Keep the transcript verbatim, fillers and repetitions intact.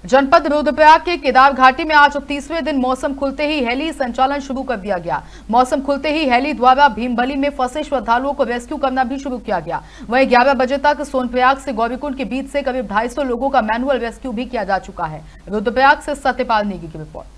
जनपद रुद्रप्रयाग के केदार घाटी में आज तीसवें दिन मौसम खुलते ही हेली संचालन शुरू कर दिया गया। मौसम खुलते ही हेली द्वारा भीमबली में फंसे श्रद्धालुओं को रेस्क्यू करना भी शुरू किया गया। वहीं ग्यारह बजे तक सोनप्रयाग से गौरीकुंड के बीच से करीब ढाई सौ लोगों का मैनुअल रेस्क्यू भी किया जा चुका है। रुद्रप्रयाग से सत्यपाल नेगी की रिपोर्ट।